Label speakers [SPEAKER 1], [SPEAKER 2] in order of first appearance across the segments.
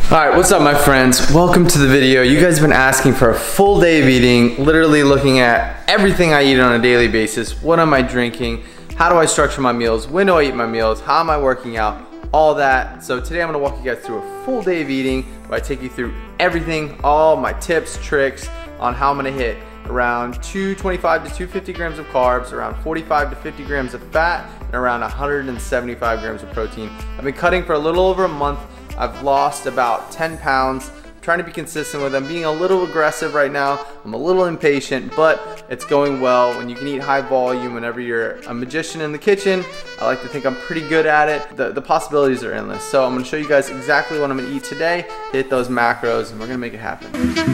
[SPEAKER 1] Alright, what's up my friends? Welcome to the video. You guys have been asking for a full day of eating, literally looking at everything I eat on a daily basis. What am I drinking? How do I structure my meals? When do I eat my meals? How am I working out? All that. So today I'm gonna walk you guys through a full day of eating where I take you through everything, all my tips, tricks on how I'm gonna hit around 225 to 250 grams of carbs, around 45 to 50 grams of fat, and around 175 grams of protein. I've been cutting for a little over a month. I've lost about 10 pounds. I'm trying to be consistent with them. Being a little aggressive right now. I'm a little impatient, but it's going well. When you can eat high volume, whenever you're a magician in the kitchen, I like to think I'm pretty good at it. The possibilities are endless. So I'm gonna show you guys exactly what I'm gonna eat today, hit those macros, and we're gonna make it happen.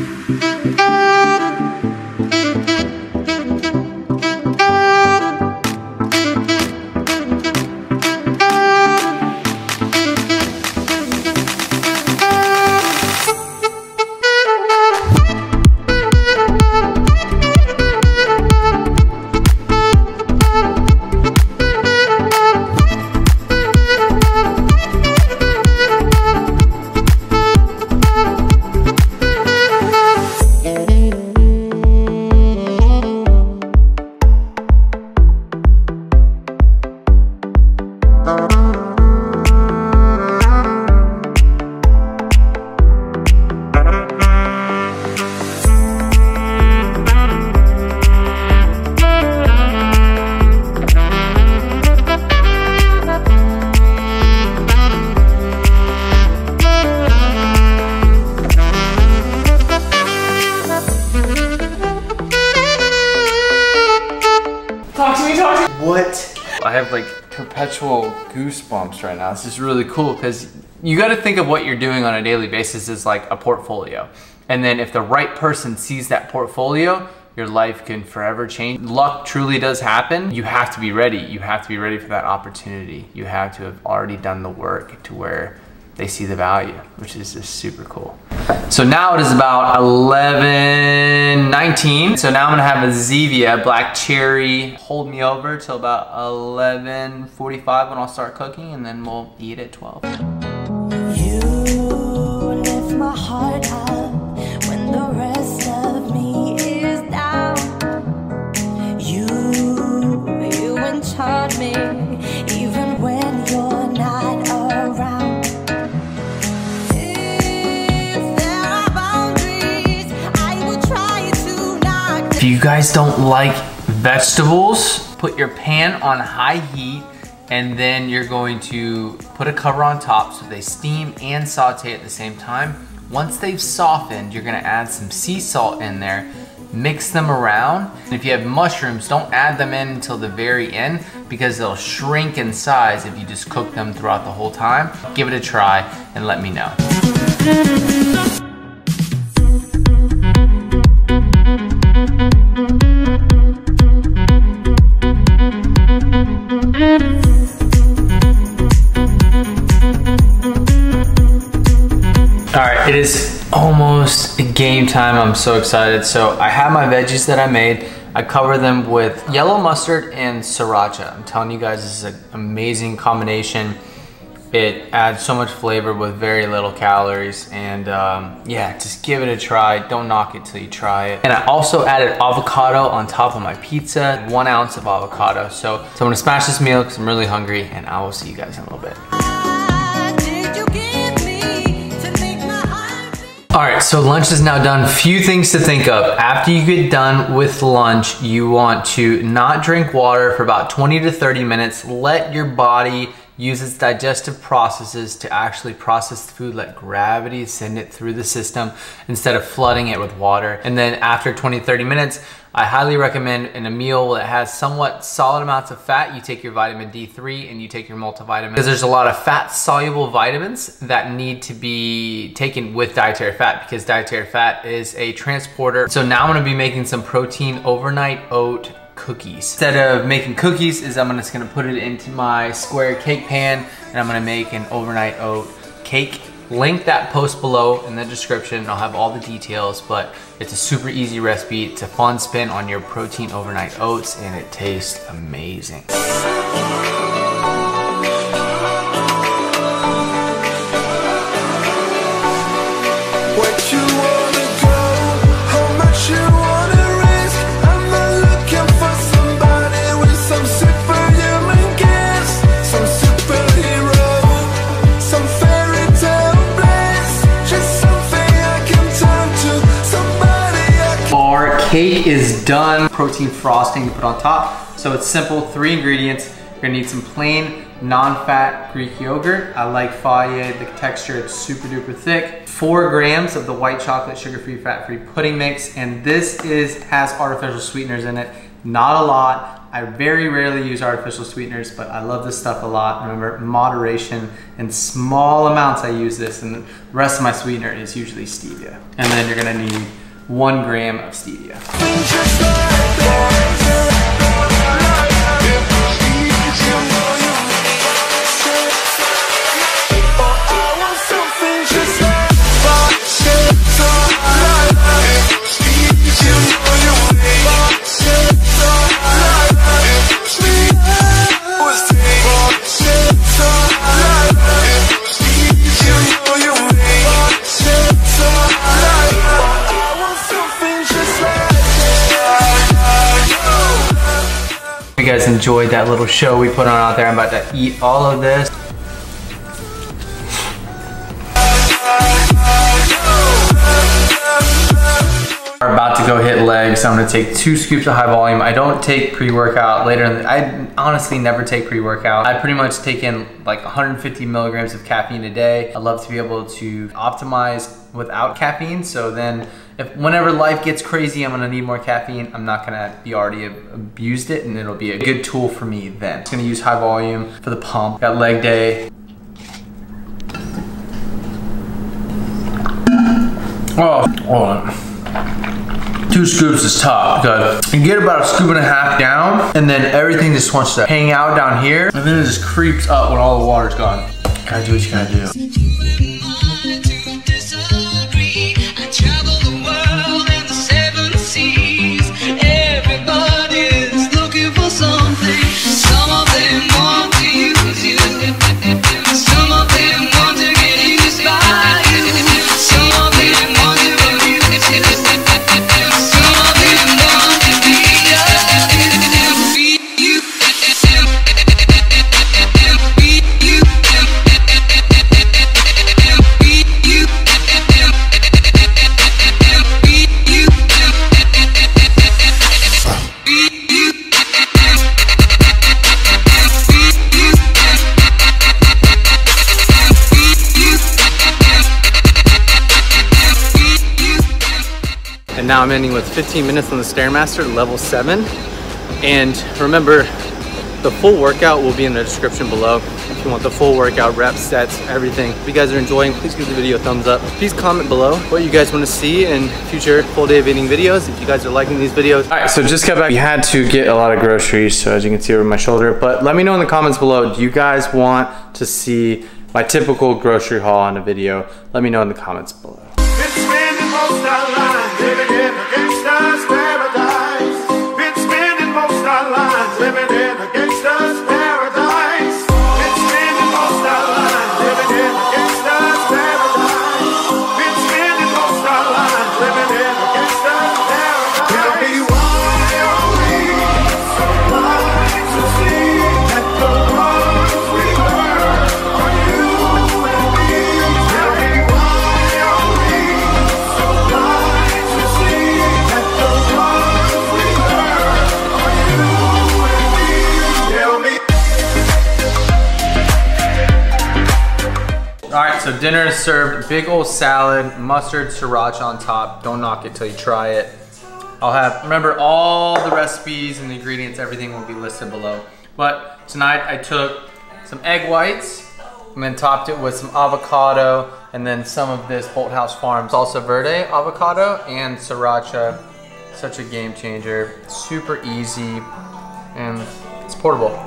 [SPEAKER 1] What? I have like perpetual goosebumps right now. This is really cool because you got to think of what you're doing on a daily basis as like a portfolio. And then if the right person sees that portfolio, your life can forever change. Luck truly does happen. You have to be ready. You have to be ready for that opportunity. You have to have already done the work to where they see the value, which is just super cool. So now it is about 11:19. So now I'm gonna have a Zevia Black Cherry hold me over till about 11:45 when I'll start cooking, and then we'll eat at 12.
[SPEAKER 2] You lift my heart up when the rest of me is down. You enchant me even when you're not around.
[SPEAKER 1] If you guys don't like vegetables, put your pan on high heat and then you're going to put a cover on top so they steam and saute at the same time. Once they've softened, you're gonna add some sea salt in there, mix them around. And if you have mushrooms, don't add them in until the very end because they'll shrink in size if you just cook them throughout the whole time. Give it a try and let me know. Alright, it is almost game time. I'm so excited. So I have my veggies that I made. I cover them with yellow mustard and sriracha. I'm telling you guys, this is an amazing combination. It adds so much flavor with very little calories, and yeah, just give it a try. Don't knock it till you try it. And I also added avocado on top of my pizza, 1 ounce of avocado. So I'm gonna smash this meal because I'm really hungry, and I will see you guys in a little bit. All right, so lunch is now done. Few things to think of. After you get done with lunch, you want to not drink water for about 20 to 30 minutes. Let your body use its digestive processes to actually process the food. Let gravity send it through the system instead of flooding it with water. And then after 20-30 minutes, I highly recommend in a meal that has somewhat solid amounts of fat, you take your vitamin D3 and you take your multivitamin, because there's a lot of fat soluble vitamins that need to be taken with dietary fat, because dietary fat is a transporter. So now I'm gonna be making some protein overnight oat cookies. Instead of making cookies, I'm just gonna put it into my square cake pan, and I'm gonna make an overnight oat cake. Link that post below in the description. I'll have all the details, but it's a super easy recipe. It's a fun spin on your protein overnight oats, and it tastes amazing. cake is done. Protein frosting to put on top. So it's simple, 3 ingredients. You're gonna need some plain non-fat Greek yogurt. I like Fage, the texture, it's super duper thick. 4 grams of the white chocolate sugar-free, fat-free pudding mix. And this has artificial sweeteners in it. Not a lot. I very rarely use artificial sweeteners, but I love this stuff a lot. Remember, moderation and small amounts I use this, and the rest of my sweetener is usually stevia. And then you're gonna need 1 gram of stevia. You guys enjoyed that little show we put on out there. I'm about to eat all of this. We're about to go hit legs. So I'm gonna take 2 scoops of high volume. I don't take pre-workout later. I honestly never take pre-workout. I pretty much take in like 150 milligrams of caffeine a day. I love to be able to optimize without caffeine. So then whenever life gets crazy, I'm gonna need more caffeine. I'm not gonna be already abused it, and it'll be a good tool for me then. Just gonna use high volume for the pump. Got leg day. Oh, hold on. 2 scoops is top because you get about 1.5 scoops down, and then everything just wants to hang out down here, and then it just creeps up when all the water's gone. Gotta do what you gotta do. And now I'm ending with 15 minutes on the Stairmaster, level 7. And remember, the full workout will be in the description below. If you want the full workout, reps, sets, everything. If you guys are enjoying, please give the video a thumbs up. Please comment below what you guys want to see in future full day of eating videos, if you guys are liking these videos. All right, so just got back. We had to get a lot of groceries, so as you can see over my shoulder. But let me know in the comments below, do you guys want to see my typical grocery haul on a video? Let me know in the comments below. Living in a gangster's paradise. Been spending most our lives living in a gangster's paradise. Been spending most our lives living in a gangster's paradise. Been spending most our lives living in a gangster's paradise. Tell me why are we so blind to see that the ones we were are you and me? Tell me why are we so blind? All right, so dinner is served. Big old salad, mustard, sriracha on top. Don't knock it till you try it. Remember all the recipes and the ingredients, everything will be listed below. But tonight I took some egg whites and then topped it with some avocado and then some of this Bolthouse Farms salsa verde avocado and sriracha. Such a game changer, super easy, and it's portable.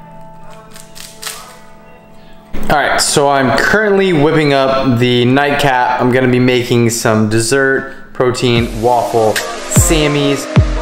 [SPEAKER 1] All right, so I'm currently whipping up the nightcap. I'm gonna be making some dessert, protein, waffle, Sammy's.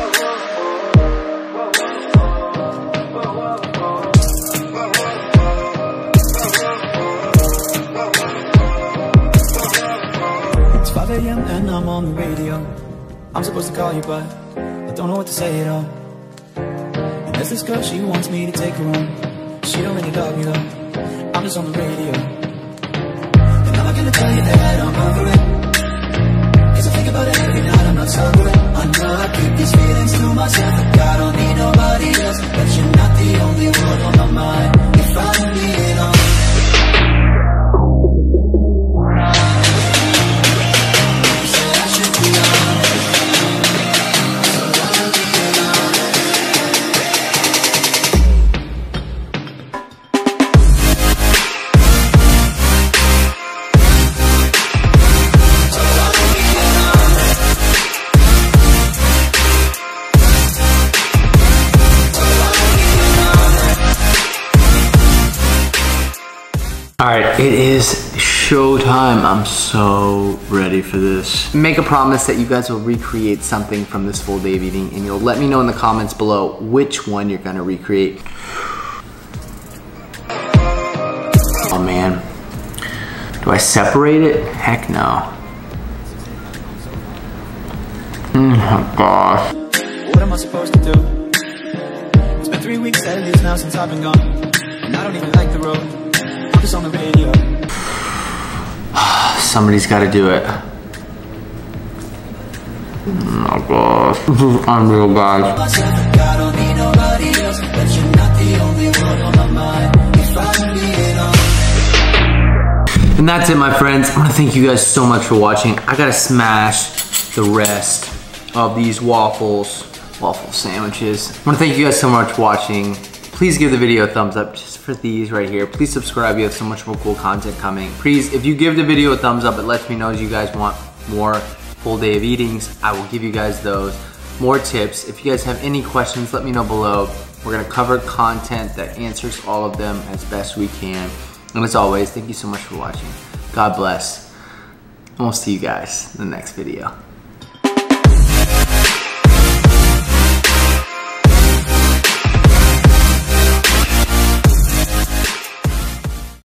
[SPEAKER 3] It's 5 AM and I'm on the radio. I'm supposed to call you, but I don't know what to say at all. And there's this girl, she wants me to take her home. She don't really love me though. I'm just on the radio. And I'm not gonna tell you that I'm over it, 'cause I think about it every night, I'm not sober. I know I keep these
[SPEAKER 1] right, it is showtime. I'm so ready for this. Make a promise that you guys will recreate something from this full day of eating, and you'll let me know in the comments below which one you're gonna recreate. Oh man, do I separate it? Heck no. Oh my gosh.
[SPEAKER 3] What am I supposed to do? It's been 3 weeks at least now since I've been gone, and I don't even like the road. Focus on the radio.
[SPEAKER 1] Somebody's got to do it. Oh my gosh, this is unreal, guys.
[SPEAKER 3] I don't need nobody else, but you're not the only one on my mind. If I need all.
[SPEAKER 1] And that's it, my friends. I want to thank you guys so much for watching. I gotta smash the rest of these waffle sandwiches. I want to thank you guys so much for watching. Please give the video a thumbs up just for these right here. Please subscribe. You have so much more cool content coming. Please, if you give the video a thumbs up, it lets me know you guys want more full day of eatings. I will give you guys those. More tips. If you guys have any questions, let me know below. We're gonna cover content that answers all of them as best we can. And as always, thank you so much for watching. God bless. And we'll see you guys in the next video.